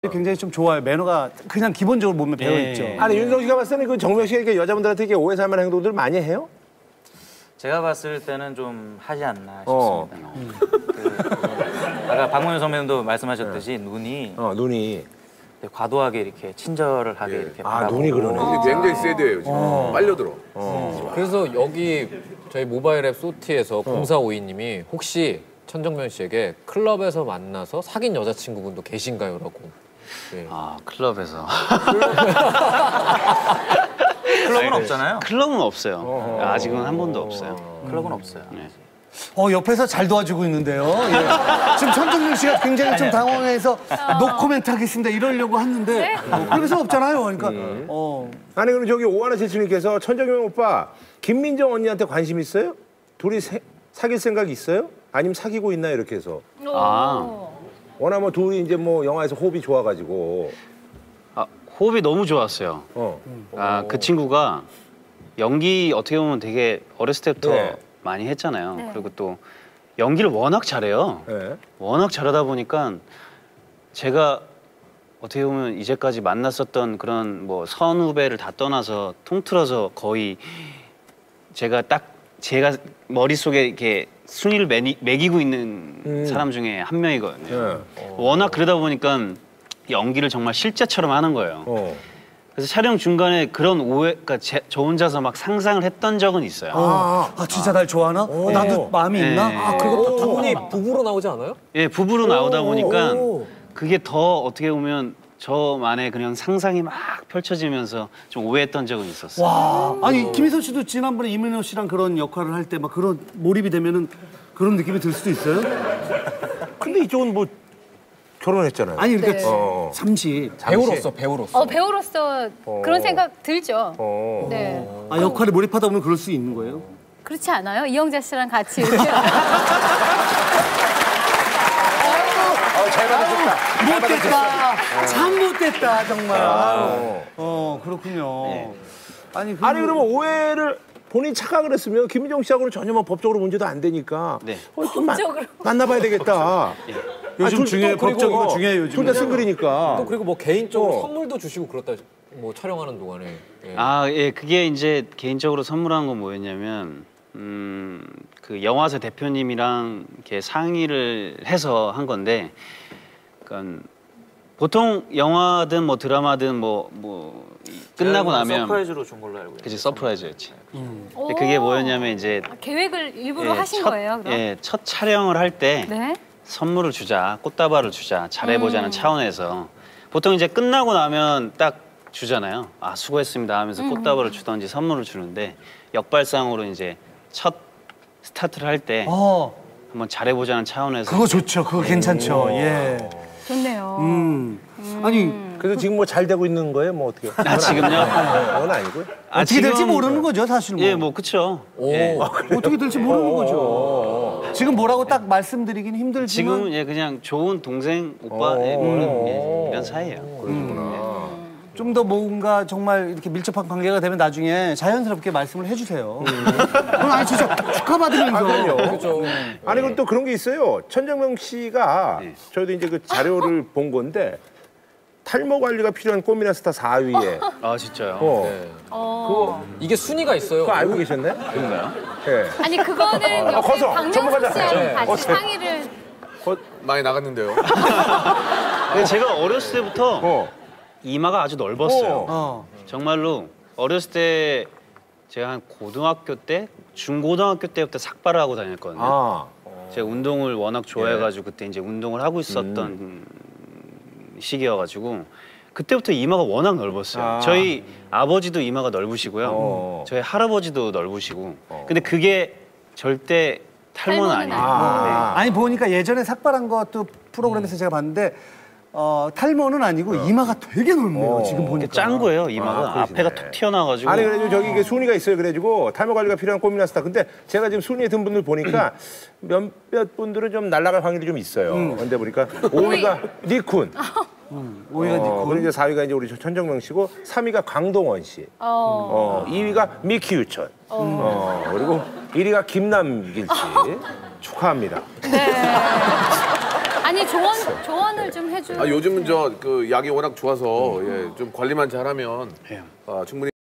굉장히 좀 좋아요. 매너가 그냥 기본적으로 몸에 배어있죠. 아니 윤성 씨가 봤을 때는 그 정명 씨가 이렇게 여자분들한테 이렇게 오해 살만한 행동들 많이 해요? 제가 봤을 때는 좀 하지 않나 싶습니다. 아까 박문현 선배님도 말씀하셨듯이 눈이 과도하게 이렇게 친절을 하게 이렇게 눈이 그러네. 굉장히 세드예요 지금. 빨려들어. 그래서 여기 저희 모바일 앱 소티에서 0452님이 혹시 천정면 씨에게 클럽에서 만나서 사귄 여자친구분도 계신가요? 라고. 네. 아, 클럽에서. 클럽은 없잖아요. 클럽은 없어요. 아직은 한 번도 없어요. 클럽은 없어요. 네. 옆에서 잘 도와주고 있는데요. 예. 지금 천정명 씨가 굉장히 좀 당황해서 노코멘트 하겠습니다 이러려고 하는데 네? 클럽에서 없잖아요. 그러니까 아니 그럼 저기 오하나 칠칠님께서 천정명 오빠 김민정 언니한테 관심 있어요? 둘이 사귈 생각 있어요? 아니면 사귀고 있나요? 이렇게 해서. 워낙 뭐 둘이 이제 뭐 영화에서 호흡이 좋아가지고. 아, 호흡이 너무 좋았어요. 그 친구가 연기 어떻게 보면 되게 어렸을 때부터 많이 했잖아요. 네. 그리고 또 연기를 워낙 잘해요. 네. 워낙 잘하다 보니까 제가 어떻게 보면 이제까지 만났었던 그런 뭐 선후배를 다 떠나서 통틀어서 거의 제가 머릿속에 이렇게 순위를 매기고 있는 사람 중에 한 명이거든요. 워낙 그러다 보니까 연기를 정말 실제처럼 하는 거예요. 그래서 촬영 중간에 그런 그러니까 저 혼자서 막 상상을 했던 적은 있어요. 진짜 날 좋아하나? 나도 마음이 있나? 그리고 또 두 분이 부부로 나오지 않아요? 예, 부부로 나오다 보니까 그게 더 어떻게 보면 저만의 그냥 상상이 막 펼쳐지면서 좀 오해했던 적은 있었어요. 와, 아니 김희선 씨도 지난번에 이민호 씨랑 그런 역할을 할 때 막 그런 몰입이 되면은 그런 느낌이 들 수도 있어요? 근데 이쪽은 뭐 결혼했잖아요. 아니 그러니까 잠시 배우로서. 배우로서 그런 생각 들죠. 네. 역할에 몰입하다 보면 그럴 수 있는 거예요? 그렇지 않아요? 이영자 씨랑 같이 이렇게. 잘 받으셨다. 못됐다. 참 못됐다 정말. 그렇군요. 아니 그러면 오해를 본인 착각을 했으면 김민정 씨하고는 전혀 뭐 법적으로 문제도 안 되니까 좀 법적으로. 만나봐야 되겠다. 요즘 법적으로 중요해요. 요즘. 둘 다 싱글이니까. 또 그리고 뭐 개인적으로 선물도 주시고 그렇다. 뭐 촬영하는 동안에. 예, 그게 이제 개인적으로 선물한 건 뭐였냐면 그 영화사 대표님이랑 이렇게 상의를 해서 한 건데, 그러니까 보통 영화든 뭐 드라마든 뭐 끝나고 나면 서프라이즈로 준 걸로 알고 있어요. 그치, 서프라이즈였지. 근데 그게 뭐였냐면 이제 계획을 일부러 하신 거예요, 그럼? 첫 촬영을 할 때 네. 선물을 주자, 꽃다발을 주자, 잘해보자는 차원에서 보통 이제 끝나고 나면 딱 주잖아요. 아, 수고했습니다 하면서 꽃다발을 주던지 선물을 주는데 역발상으로 이제 첫 스타트를 할 때 한번 잘해보자는 차원에서 그거 좋죠. 그거 괜찮죠. 예. 좋네요. 아니 그래서 지금 뭐 잘 되고 있는 거예요? 뭐 어떻게? 지금요? 그건 아니고요. 어떻게 될지 모르는 거죠, 사실. 예, 뭐 그쵸. 예. 어떻게 될지 모르는 거죠. 지금 뭐라고 딱 말씀드리긴 힘들지만 지금은 그냥 좋은 동생, 오빠 이런 사이예요. 그러시구나. 좀 더 뭔가 정말 이렇게 밀접한 관계가 되면 나중에 자연스럽게 말씀을 해주세요. 그럼 아니 진짜 축하받으면서. 그렇죠. 아니 그럼 또 그런 게 있어요. 천정명 씨가 저희도 이제 그 자료를 본 건데 탈모 관리가 필요한 꽃미남 스타 4위에. 아, 진짜요? 그거 이게 순위가 있어요. 그거 알고 계셨나요? 그런가요? 네. 아니 그거는 역시 거서, 박명수 전문가잖아요. 씨랑 같이 상의를. 많이 나갔는데요. 근데 제가 어렸을 때부터 이마가 아주 넓었어요. 정말로 어렸을 때 제가 한 고등학교 때, 중고등학교 때부터 삭발을 하고 다녔거든요. 제가 운동을 워낙 좋아해가지고 그때 이제 운동을 하고 있었던 시기여가지고 그때부터 이마가 워낙 넓었어요. 저희 아버지도 이마가 넓으시고요. 저희 할아버지도 넓으시고. 근데 그게 절대 탈모는 아니에요. 아니 보니까 예전에 삭발한 것도 프로그램에서 제가 봤는데 탈모는 아니고 이마가 되게 넓네요. 지금 보니까. 짠 거예요, 이마가. 앞에가 톡 튀어나와가지고. 아니 그래가지고 저기 이게 순위가 있어요. 그래가지고 탈모 관리가 필요한 꽃미남 스타. 근데 제가 지금 순위에 든 분들 보니까 몇몇 분들은 좀 날아갈 확률이 좀 있어요. 근데 보니까 5위가 니쿤. 5위가 니쿤. 그리고 이제 4위가 이제 우리 천정명 씨고 3위가 강동원 씨. 2위가 미키 유천. 그리고 1위가 김남길 씨. 축하합니다. 네. 아니 조언을 좀 해줘. 요즘은 저 그 약이 워낙 좋아서 좀 관리만 잘하면 충분히.